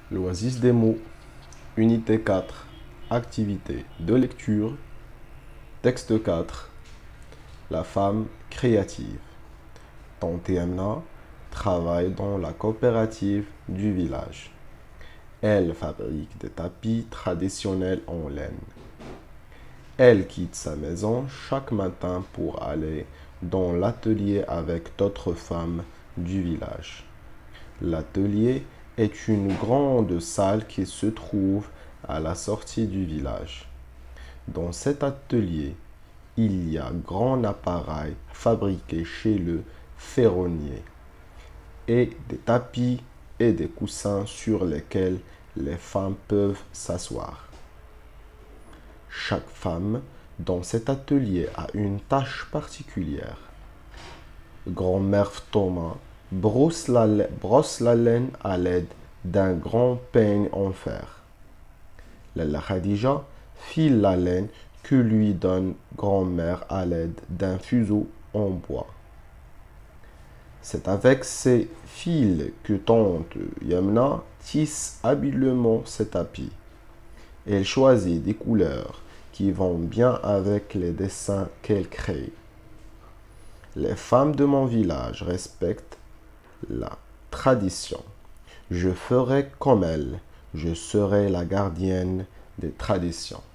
L'oasis des mots, unité 4, activité de lecture, texte 4, la femme créative. Tante Yamna travaille dans la coopérative du village. Elle fabrique des tapis traditionnels en laine. Elle quitte sa maison chaque matin pour aller dans l'atelier avec d'autres femmes du village. L'atelier est une grande salle qui se trouve à la sortie du village. Dans cet atelier, il y a grand appareil fabriqué chez le ferronnier et des tapis et des coussins sur lesquels les femmes peuvent s'asseoir. Chaque femme dans cet atelier a une tâche particulière. Grand-mère Thomas brosse la laine à l'aide d'un grand peigne en fer. Lalla Khadija file la laine que lui donne grand-mère à l'aide d'un fuseau en bois. C'est avec ces fils que tante Yamna tisse habilement ses tapis. Elle choisit des couleurs qui vont bien avec les dessins qu'elle crée. Les femmes de mon village respectent la tradition. Je ferai comme elle. Je serai la gardienne des traditions.